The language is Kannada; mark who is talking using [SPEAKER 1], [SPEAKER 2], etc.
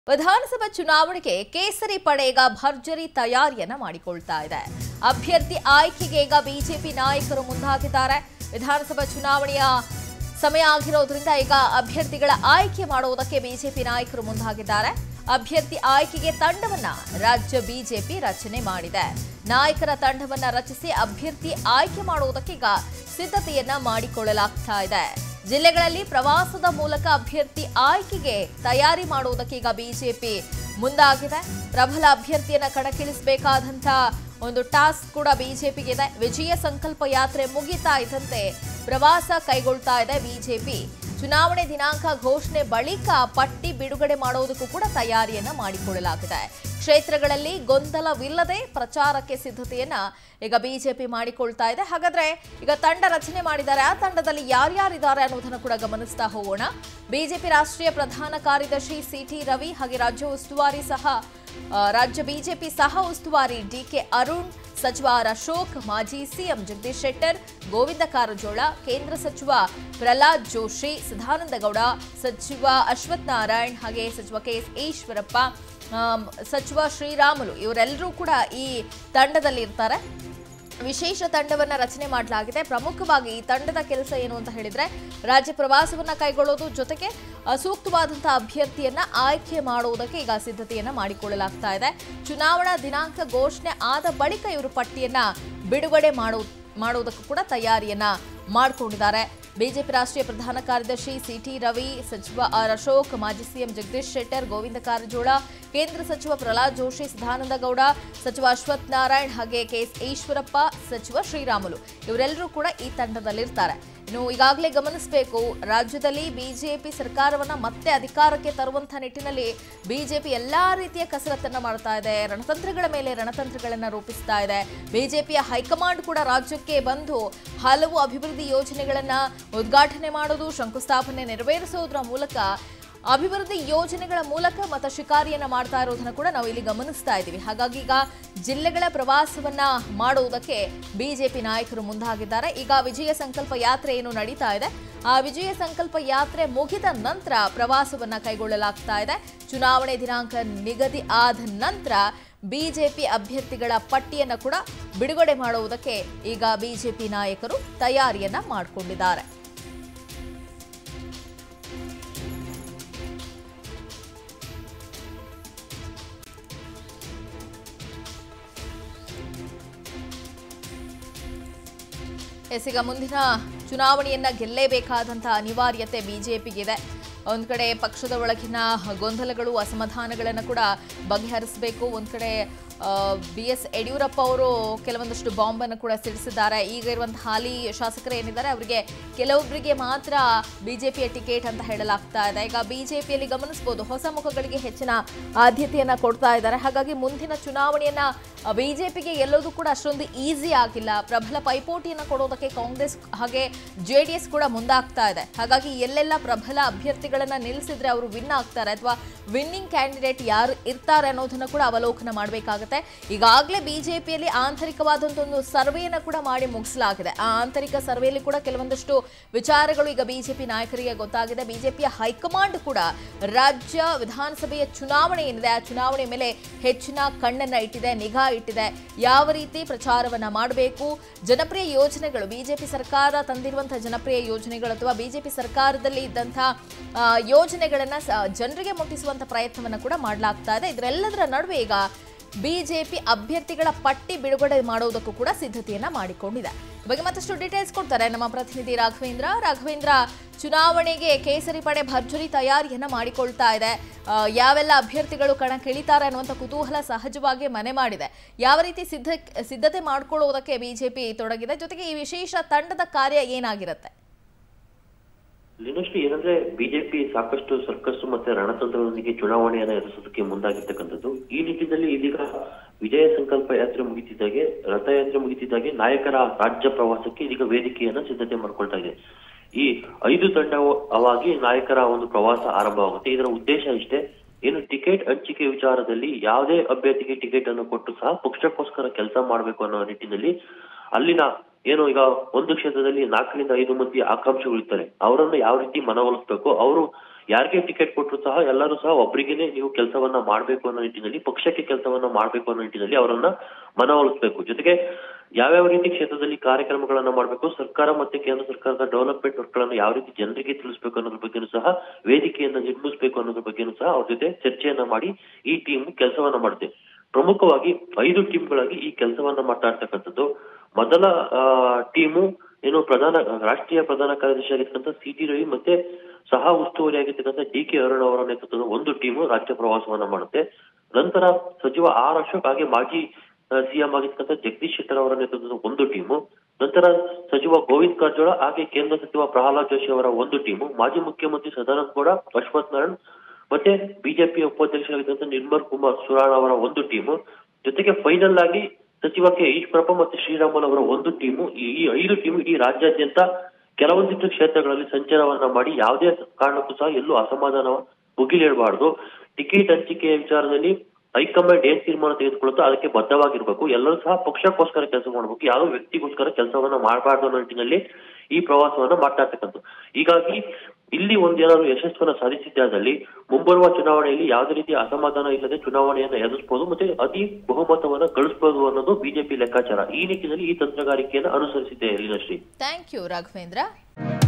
[SPEAKER 1] ವಿಧಾನಸಭಾ ಚುನಾವಣೆಗೆ ಕೇಸರಿ ಪಡೆ ಈಗ ಭರ್ಜರಿ ತಯಾರಿಯನ್ನ ಮಾಡಿಕೊಳ್ತಾ ಇದೆ. ಅಭ್ಯರ್ಥಿ ಆಯ್ಕೆಗೆ ಈಗ ಬಿಜೆಪಿ ನಾಯಕರು ಮುಂದಾಗಿದ್ದಾರೆ. ವಿಧಾನಸಭಾ ಚುನಾವಣೆಯ ಸಮಯ ಆಗಿರೋದ್ರಿಂದ ಈಗ ಅಭ್ಯರ್ಥಿಗಳ ಆಯ್ಕೆ ಮಾಡುವುದಕ್ಕೆ ಬಿಜೆಪಿ ನಾಯಕರು ಮುಂದಾಗಿದ್ದಾರೆ. ಅಭ್ಯರ್ಥಿ ಆಯ್ಕೆಗೆ ತಂಡವನ್ನ ರಾಜ್ಯ ಬಿಜೆಪಿ ರಚನೆ ಮಾಡಿದೆ. ನಾಯಕರ ತಂಡವನ್ನ ರಚಿಸಿ ಅಭ್ಯರ್ಥಿ ಆಯ್ಕೆ ಮಾಡುವುದಕ್ಕೆ ಈಗ ಸಿದ್ಧತೆಯನ್ನ ಮಾಡಿಕೊಳ್ಳಲಾಗ್ತಾ ಇದೆ. ಜಿಲ್ಲೆಗಳಲ್ಲಿ ಪ್ರವಾಸದ ಮೂಲಕ ಅಭ್ಯರ್ಥಿ ಆಯ್ಕೆಗೆ ತಯಾರಿ ಮಾಡುವುದಕ್ಕೆ ಈಗ ಬಿಜೆಪಿ ಮುಂದಾಗಿದೆ. ಪ್ರಬಲ ಅಭ್ಯರ್ಥಿಯನ್ನ ಕಣಕ್ಕಿಳಿಸಬೇಕಾದಂತ ಒಂದು ಟಾಸ್ಕ್ ಕೂಡ ಬಿಜೆಪಿಗೆ ಇದೆ. ವಿಜಯ ಸಂಕಲ್ಪ ಯಾತ್ರೆ ಮುಗಿತಾ ಇದ್ದಂತೆ ಪ್ರವಾಸ ಕೈಗೊಳ್ತಾ ಇದೆ ಬಿಜೆಪಿ. ಚುನಾವಣೆ ದಿನಾಂಕ ಘೋಷಣೆ ಬಳಿಕ ಪಟ್ಟಿ ಬಿಡುಗಡೆ ಮಾಡುವುದಕ್ಕೂ ಕೂಡ ತಯಾರಿಯನ್ನ ಮಾಡಿಕೊಳ್ಳಲಾಗಿದೆ. ಕ್ಷೇತ್ರಗಳಲ್ಲಿ ಗೊಂದಲವಿಲ್ಲದೆ ಪ್ರಚಾರಕ್ಕೆ ಸಿದ್ಧತೆಯನ್ನ ಈಗ ಬಿಜೆಪಿ ಮಾಡಿಕೊಳ್ತಾ ಇದೆ. ಹಾಗಾದ್ರೆ ಈಗ ತಂಡ ರಚನೆ ಮಾಡಿದ್ದಾರೆ. ಆ ತಂಡದಲ್ಲಿ ಯಾರ್ಯಾರಿದ್ದಾರೆ ಅನ್ನೋದನ್ನು ಕೂಡ ಗಮನಿಸ್ತಾ ಹೋಗೋಣ. ಬಿಜೆಪಿ ರಾಷ್ಟ್ರೀಯ ಪ್ರಧಾನ ಕಾರ್ಯದರ್ಶಿ ಸಿಟಿ ರವಿ ಹಾಗೆ ರಾಜ್ಯ ಬಿಜೆಪಿ ಸಹ ಉಸ್ತುವಾರಿ ಡಿಕೆ ಅರುಣ್, ಸಚಿವ ಆರ್ ಅಶೋಕ್, ಮಾಜಿ ಸಿಎಂ ಜಗದೀಶ್ ಶೆಟ್ಟರ್, ಗೋವಿಂದ ಕಾರಜೋಳ, ಕೇಂದ್ರ ಸಚಿವ ಪ್ರಹ್ಲಾದ್ ಜೋಶಿ, ಸದಾನಂದಗೌಡ, ಸಚಿವ ಅಶ್ವಥ್ ನಾರಾಯಣ್ ಹಾಗೆ ಸಚಿವ ಕೆಎಸ್ ಈಶ್ವರಪ್ಪ, ಸಚಿವ ಶ್ರೀರಾಮುಲು ಇವರೆಲ್ಲರೂ ಕೂಡ ಈ ತಂಡದಲ್ಲಿ ಇರ್ತಾರೆ. ವಿಶೇಷ ತಂಡವನ್ನ ರಚನೆ ಮಾಡಲಾಗಿದೆ. ಪ್ರಮುಖವಾಗಿ ಈ ತಂಡದ ಕೆಲಸ ಏನು ಅಂತ ಹೇಳಿದ್ರೆ ರಾಜ್ಯ ಪ್ರವಾಸವನ್ನ ಕೈಗೊಳ್ಳೋದು, ಜೊತೆಗೆ ಸೂಕ್ತವಾದಂತಹ ಅಭ್ಯರ್ಥಿಯನ್ನ ಆಯ್ಕೆ ಮಾಡುವುದಕ್ಕೆ ಈಗ ಸಿದ್ಧತೆಯನ್ನ ಮಾಡಿಕೊಳ್ಳಲಾಗ್ತಾ ಇದೆ. ಚುನಾವಣಾ ದಿನಾಂಕ ಘೋಷಣೆ ಆದ ಬಳಿಕ ಇವರು ಪಟ್ಟಿಯನ್ನ ಬಿಡುಗಡೆ ಮಾಡುವುದಕ್ಕೂ ಕೂಡ ತಯಾರಿಯನ್ನ ಮಾಡಿಕೊಂಡಿದ್ದಾರೆ. ಬಿಜೆಪಿ ರಾಷ್ಟ್ರೀಯ ಪ್ರಧಾನ ಕಾರ್ಯದರ್ಶಿ ಸಿಟಿ ರವಿ, ಸಚಿವ ಆರ್ ಅಶೋಕ್, ಮಾಜಿ ಸಿಎಂ ಜಗದೀಶ್ ಶೆಟ್ಟರ್, ಗೋವಿಂದ ಕಾರಜೋಳ, ಕೇಂದ್ರ ಸಚಿವ ಪ್ರಹ್ಲಾದ್ ಜೋಶಿ, ಸದಾನಂದಗೌಡ, ಸಚಿವ ಅಶ್ವಥ್ ನಾರಾಯಣ್ ಹಾಗೆ ಕೆಎಸ್ ಈಶ್ವರಪ್ಪ, ಸಚಿವ ಶ್ರೀರಾಮುಲು ಇವರೆಲ್ಲರೂ ಕೂಡ ಈ ತಂಡದಲ್ಲಿರ್ತಾರೆ. ಇನ್ನು ಈಗಾಗಲೇ ಗಮನಿಸಬೇಕು, ರಾಜ್ಯದಲ್ಲಿ ಬಿಜೆಪಿ ಸರ್ಕಾರವನ್ನ ಮತ್ತೆ ಅಧಿಕಾರಕ್ಕೆ ತರುವಂತಹ ನಿಟ್ಟಿನಲ್ಲಿ ಬಿಜೆಪಿ ಎಲ್ಲಾ ರೀತಿಯ ಕಸರತ್ತನ್ನ ಮಾಡ್ತಾ ಇದೆ. ರಣತಂತ್ರಗಳ ಮೇಲೆ ರಣತಂತ್ರಗಳನ್ನ ರೂಪಿಸ್ತಾ ಇದೆ. ಬಿಜೆಪಿಯ ಹೈಕಮಾಂಡ್ ಕೂಡ ರಾಜ್ಯಕ್ಕೆ ಬಂದು ಹಲವು ಅಭಿವೃದ್ಧಿ ಯೋಜನೆಗಳನ್ನ ಉದ್ಘಾಟನೆ ಮಾಡೋದು, ಶಂಕುಸ್ಥಾಪನೆ ನೆರವೇರಿಸುವುದರ ಮೂಲಕ ಅಭಿವೃದ್ಧಿ ಯೋಜನೆಗಳ ಮೂಲಕ ಮತ ಶಿಕಾರಿಯನ್ನ ಮಾಡ್ತಾ ಇರೋದನ್ನ ಕೂಡ ನಾವು ಇಲ್ಲಿ ಗಮನಿಸ್ತಾ ಇದ್ದೀವಿ. ಹಾಗಾಗಿ ಈಗ ಜಿಲ್ಲೆಗಳ ಪ್ರವಾಸವನ್ನ ಮಾಡುವುದಕ್ಕೆ ಬಿಜೆಪಿ ನಾಯಕರು ಮುಂದಾಗಿದ್ದಾರೆ. ಈಗ ವಿಜಯ ಸಂಕಲ್ಪ ಯಾತ್ರೆ ಏನು ನಡೀತಾ ಇದೆ, ಆ ವಿಜಯ ಸಂಕಲ್ಪ ಯಾತ್ರೆ ಮುಗಿದ ನಂತರ ಪ್ರವಾಸವನ್ನ ಕೈಗೊಳ್ಳಲಾಗ್ತಾ ಇದೆ. ಚುನಾವಣೆ ದಿನಾಂಕ ನಿಗದಿ ಆದ ನಂತರ ಬಿಜೆಪಿ ಅಭ್ಯರ್ಥಿಗಳ ಪಟ್ಟಿಯನ್ನ ಕೂಡ ಬಿಡುಗಡೆ ಮಾಡುವುದಕ್ಕೆ ಈಗ ಬಿಜೆಪಿ ನಾಯಕರು ತಯಾರಿಯನ್ನ ಮಾಡಿಕೊಂಡಿದ್ದಾರೆ. ಈಗ ಮುಂದಿನ ಚುನಾವಣೆಯನ್ನ ಗೆಲ್ಲೇಬೇಕಾದಂತಹ ಅನಿವಾರ್ಯತೆ ಬಿಜೆಪಿಗಿದೆ. ಒಂದ್ ಕಡೆ ಪಕ್ಷದ ಒಳಗಿನ ಗೊಂದಲಗಳು, ಅಸಮಾಧಾನಗಳನ್ನು ಕೂಡ ಬಗೆಹರಿಸಬೇಕು. ಒಂದ್ ಕಡೆ BS ಯಡಿಯೂರಪ್ಪ ಅವರು ಕೆಲವೊಂದಷ್ಟು ಬಾಂಬ್ ಅನ್ನು ಕೂಡ ಸಿಡಿಸಿದ್ದಾರೆ. ಈಗ ಇರುವಂತಹ ಹಾಲಿ ಶಾಸಕರು ಏನಿದ್ದಾರೆ ಅವರಿಗೆ ಕೆಲವೊಬ್ಬರಿಗೆ ಮಾತ್ರ ಬಿಜೆಪಿಯ ಟಿಕೆಟ್ ಅಂತ ಹೇಳಲಾಗ್ತಾ ಇದೆ. ಈಗ ಬಿಜೆಪಿಯಲ್ಲಿ ಗಮನಿಸಬಹುದು, ಹೊಸ ಮುಖಗಳಿಗೆ ಹೆಚ್ಚಿನ ಆದ್ಯತೆಯನ್ನ ಕೊಡ್ತಾ ಇದ್ದಾರೆ. ಹಾಗಾಗಿ ಮುಂದಿನ ಚುನಾವಣೆಯನ್ನ ಬಿಜೆಪಿಗೆ ಗೆಲ್ಲೋದು ಕೂಡ ಅಷ್ಟೊಂದು ಈಸಿ ಆಗಿಲ್ಲ. ಪ್ರಬಲ ಪೈಪೋಟಿಯನ್ನು ಕೊಡೋದಕ್ಕೆ ಕಾಂಗ್ರೆಸ್ ಹಾಗೆ JDS ಕೂಡ ಮುಂದಾಗ್ತಾ ಇದೆ. ಹಾಗಾಗಿ ಎಲ್ಲೆಲ್ಲ ಪ್ರಬಲ ಅಭ್ಯರ್ಥಿಗಳನ್ನ ನಿಲ್ಲಿಸಿದ್ರೆ ಅವರು ವಿನ್ ಆಗ್ತಾರೆ ಅಥವಾ ವಿನ್ನಿಂಗ್ ಕ್ಯಾಂಡಿಡೇಟ್ ಯಾರು ಇರ್ತಾರೆ ಅನ್ನೋದನ್ನ ಕೂಡ ಅವಲೋಕನ ಮಾಡಬೇಕಾಗುತ್ತೆ. ಈಗಾಗಲೇ ಬಿಜೆಪಿಯಲ್ಲಿ ಆಂತರಿಕವಾದಂತ ಒಂದು ಸರ್ವೆಯನ್ನ ಕೂಡ ಮಾಡಿ ಮುಗಿಸಲಾಗಿದೆ. ಆ ಆಂತರಿಕ ಸರ್ವೆಯಲ್ಲಿ ಕೂಡ ಕೆಲವೊಂದಷ್ಟು ವಿಚಾರಗಳು ಈಗ ಬಿಜೆಪಿ ನಾಯಕರಿಗೆ ಗೊತ್ತಾಗಿದೆ. ಬಿಜೆಪಿಯ ಹೈಕಮಾಂಡ್ ಕೂಡ ರಾಜ್ಯ ವಿಧಾನಸಭೆಯ ಚುನಾವಣೆ ಏನಿದೆ ಆ ಚುನಾವಣೆ ಮೇಲೆ ಹೆಚ್ಚಿನ ಕಣ್ಣನ್ನ ಇಟ್ಟಿದೆ, ನಿಗಾ ಇಟ್ಟಿದೆ. ಯಾವ ರೀತಿ ಪ್ರಚಾರವನ್ನ ಮಾಡಬೇಕು, ಜನಪ್ರಿಯ ಯೋಜನೆಗಳು, ಬಿಜೆಪಿ ಸರ್ಕಾರ ತಂದಿರುವಂತಹ ಜನಪ್ರಿಯ ಯೋಜನೆಗಳು ಅಥವಾ ಬಿಜೆಪಿ ಸರ್ಕಾರದಲ್ಲಿ ಇದ್ದಂತಹ ಯೋಜನೆಗಳನ್ನ ಜನರಿಗೆ ಮುಟ್ಟಿಸುವಂತ ಪ್ರಯತ್ನವನ್ನ ಕೂಡ ಮಾಡಲಾಗ್ತಾ ಇದೆ. ಇದರೆಲ್ಲದರ ನಡುವೆ ಈಗ ಬಿಜೆಪಿ ಅಭ್ಯರ್ಥಿಗಳ ಪಟ್ಟಿ ಬಿಡುಗಡೆ ಮಾಡುವುದಕ್ಕೂ ಕೂಡ ಸಿದ್ಧತೆಯನ್ನ ಮಾಡಿಕೊಂಡಿದೆ. ಈ ಬಗ್ಗೆ ಮತ್ತಷ್ಟು ಡೀಟೇಲ್ಸ್ ಕೊಡ್ತಾರೆ ನಮ್ಮ ಪ್ರತಿನಿಧಿ ರಾಘವೇಂದ್ರ. ಚುನಾವಣೆಗೆ ಕೇಸರಿ ಪಡೆ ಭರ್ಜರಿ ತಯಾರಿಯನ್ನ ಮಾಡಿಕೊಳ್ತಾ ಇದೆ. ಯಾವೆಲ್ಲ ಅಭ್ಯರ್ಥಿಗಳು ಕಣಕ್ಕಿಳಿತಾರೆ ಅನ್ನುವಂಥ ಕುತೂಹಲ ಸಹಜವಾಗಿ ಮನೆ ಮಾಡಿದೆ. ಯಾವ ರೀತಿ ಸಿದ್ಧತೆ ಮಾಡ್ಕೊಳ್ಳುವುದಕ್ಕೆ ಬಿಜೆಪಿ ತೊಡಗಿದೆ, ಜೊತೆಗೆ ಈ ವಿಶೇಷ ತಂಡದ ಕಾರ್ಯ ಏನಾಗಿರುತ್ತೆ?
[SPEAKER 2] ಲಿನಶ್ರೀ, ಏನಂದ್ರೆ ಬಿಜೆಪಿ ಸಾಕಷ್ಟು ಸರ್ಕಸ್ ಮತ್ತೆ ರಣತಂತ್ರದೊಂದಿಗೆ ಚುನಾವಣೆಯನ್ನ ಎದುರಿಸೋದಕ್ಕೆ ಮುಂದಾಗಿರ್ತಕ್ಕಂಥದ್ದು. ಈ ನಿಟ್ಟಿನಲ್ಲಿ ಇದೀಗ ವಿಜಯ ಸಂಕಲ್ಪ ಯಾತ್ರೆ ಮುಗಿತಿದ್ದಾಗೆ, ರಥಯಾತ್ರೆ ಮುಗಿತಿದ್ದಾಗೆ ನಾಯಕರ ರಾಜ್ಯ ಪ್ರವಾಸಕ್ಕೆ ಇದೀಗ ವೇದಿಕೆಯನ್ನ ಸಿದ್ಧತೆ ಮಾಡ್ಕೊಳ್ತಾ ಇದೆ. ಈ 5 ತಂಡವಾಗಿ ನಾಯಕರ ಒಂದು ಪ್ರವಾಸ ಆರಂಭವಾಗುತ್ತೆ. ಇದರ ಉದ್ದೇಶ ಇಷ್ಟೇ, ಏನು ಟಿಕೆಟ್ ಹಂಚಿಕೆ ವಿಚಾರದಲ್ಲಿ ಯಾವುದೇ ಅಭ್ಯರ್ಥಿಗೆ ಟಿಕೆಟ್ ಅನ್ನು ಕೊಟ್ಟು ಸಹ ಪಕ್ಷಕ್ಕೋಸ್ಕರ ಕೆಲಸ ಮಾಡಬೇಕು ಅನ್ನೋ ನಿಟ್ಟಿನಲ್ಲಿ ಅಲ್ಲಿನ ಏನು ಈಗ ಒಂದು ಕ್ಷೇತ್ರದಲ್ಲಿ 4 ರಿಂದ 5 ಮಂದಿ ಆಕಾಂಕ್ಷಿಗಳಿರ್ತಾರೆ, ಅವರನ್ನು ಯಾವ ರೀತಿ ಮನವೊಲಿಸಬೇಕು, ಅವರು ಯಾರಿಗೆ ಟಿಕೆಟ್ ಕೊಟ್ಟರು ಸಹ ಎಲ್ಲರೂ ಸಹ ಒಬ್ಬರಿಗೇನೆ ನೀವು ಕೆಲಸವನ್ನ ಮಾಡ್ಬೇಕು ಅನ್ನೋ ನಿಟ್ಟಿನಲ್ಲಿ, ಪಕ್ಷಕ್ಕೆ ಕೆಲಸವನ್ನ ಮಾಡ್ಬೇಕು ಅನ್ನೋ ನಿಟ್ಟಿನಲ್ಲಿ ಅವರನ್ನ ಮನವೊಲಿಸಬೇಕು. ಜೊತೆಗೆ ಯಾವ್ಯಾವ ರೀತಿ ಕ್ಷೇತ್ರದಲ್ಲಿ ಕಾರ್ಯಕ್ರಮಗಳನ್ನ ಮಾಡಬೇಕು, ಸರ್ಕಾರ ಮತ್ತೆ ಕೇಂದ್ರ ಸರ್ಕಾರದ ಡೆವಲಪ್ಮೆಂಟ್ ವರ್ಕ್ ಗಳನ್ನ ಯಾವ ರೀತಿ ಜನರಿಗೆ ತಿಳಿಸಬೇಕು ಅನ್ನೋದ್ರ ಬಗ್ಗೆನೂ ಸಹ ವೇದಿಕೆಯನ್ನ ನಿರ್ಮಿಸಬೇಕು ಅನ್ನೋದ್ರ ಬಗ್ಗೆನೂ ಸಹ ಅವ್ರ ಜೊತೆ ಚರ್ಚೆಯನ್ನ ಮಾಡಿ ಈ ಟೀಮ್ ಕೆಲಸವನ್ನ ಮಾಡುತ್ತೆ. ಪ್ರಮುಖವಾಗಿ 5 ಟೀಮ್ಗಳಾಗಿ ಈ ಕೆಲಸವನ್ನ ಮಾಡ್ತಾ ಇರ್ತಕ್ಕಂಥದ್ದು. ಮೊದಲ ಟೀಮು ಏನು ರಾಷ್ಟ್ರೀಯ ಪ್ರಧಾನ ಕಾರ್ಯದರ್ಶಿ ಆಗಿರ್ತಕ್ಕಂಥ CT ರವಿ ಮತ್ತೆ ಸಹ ಉಸ್ತುವಾರಿ ಆಗಿರ್ತಕ್ಕಂಥ DK ಅರುಣ್ ಅವರ ನೇತೃತ್ವದ ಒಂದು ಟೀಮು ರಾಜ್ಯ ಪ್ರವಾಸವನ್ನ ಮಾಡುತ್ತೆ. ನಂತರ ಸಚಿವ R ಅಶೋಕ್ ಹಾಗೆ ಮಾಜಿ CM ಆಗಿರ್ತಕ್ಕಂಥ ಜಗದೀಶ್ ಶೆಟ್ಟರ್ ಅವರ ನೇತೃತ್ವದ ಒಂದು ಟೀಮು, ನಂತರ ಸಚಿವ ಗೋವಿಂದ ಕಾರಜೋಳ ಹಾಗೆ ಕೇಂದ್ರ ಸಚಿವ ಪ್ರಹ್ಲಾದ್ ಜೋಶಿ ಅವರ ಒಂದು ಟೀಮು, ಮಾಜಿ ಮುಖ್ಯಮಂತ್ರಿ ಸದಾನಂದ ಗೌಡ, ಅಶ್ವಥ್ ನಾರಾಯಣ್ ಮತ್ತೆ ಬಿಜೆಪಿ ಉಪಾಧ್ಯಕ್ಷರಾಗಿದ್ದಂತ ನಿರ್ಮಲ್ ಕುಮಾರ್ ಸುರಾಣ್ ಅವರ ಒಂದು ಟೀಮು, ಜೊತೆಗೆ ಫೈನಲ್ ಆಗಿ ಸಚಿವ ಕೆ ಈಶ್ವರಪ್ಪ ಮತ್ತೆ ಶ್ರೀರಾಮುಲು ಅವರ ಒಂದು ಟೀಮು. ಈ 5 ಟೀಮು ಇಡೀ ರಾಜ್ಯಾದ್ಯಂತ ಕೆಲವೊಂದಿಷ್ಟು ಕ್ಷೇತ್ರಗಳಲ್ಲಿ ಸಂಚಾರವನ್ನ ಮಾಡಿ ಯಾವುದೇ ಕಾರಣಕ್ಕೂ ಸಹ ಎಲ್ಲೂ ಅಸಮಾಧಾನ ಮುಗಿಲೇಳಬಾರ್ದು. ಟಿಕೆಟ್ ಹಂಚಿಕೆಯ ವಿಚಾರದಲ್ಲಿ ಹೈಕಮಾಂಡ್ ಏನ್ ತೀರ್ಮಾನ ತೆಗೆದುಕೊಳ್ಳುತ್ತೋ ಅದಕ್ಕೆ ಬದ್ಧವಾಗಿರ್ಬೇಕು. ಎಲ್ಲರೂ ಸಹ ಪಕ್ಷಕ್ಕೋಸ್ಕರ ಕೆಲಸ ಮಾಡಬೇಕು, ಯಾವ ವ್ಯಕ್ತಿಗೋಸ್ಕರ ಕೆಲಸವನ್ನ ಮಾಡಬಾರ್ದು ಅನ್ನೋ ನಿಟ್ಟಿನಲ್ಲಿ ಈ ಪ್ರವಾಸವನ್ನ ಮಾಡ್ತಾ ಇರ್ತಕ್ಕಂಥ. ಹೀಗಾಗಿ ಇಲ್ಲಿ ಒಂದೇನಾದ್ರು ಯಶಸ್ವನ್ನ ಸಾಧಿಸಿದ್ದಾದಲ್ಲಿ ಮುಂಬರುವ ಚುನಾವಣೆಯಲ್ಲಿ ಯಾವುದೇ ರೀತಿಯ ಅಸಮಾಧಾನ ಇಲ್ಲದೆ ಚುನಾವಣೆಯನ್ನ ಎದುರಿಸಬಹುದು ಮತ್ತೆ ಅತಿ ಬಹುಮತವನ್ನ ಗಳಿಸಬಹುದು ಅನ್ನೋದು ಬಿಜೆಪಿ ಲೆಕ್ಕಾಚಾರ. ಈ ನಿಟ್ಟಿನಲ್ಲಿ ಈ ತಂತ್ರಗಾರಿಕೆಯನ್ನು ಅನುಸರಿಸಿದೆ ಲೀನಾಶ್ರೀ.
[SPEAKER 1] Thank you Raghavendra.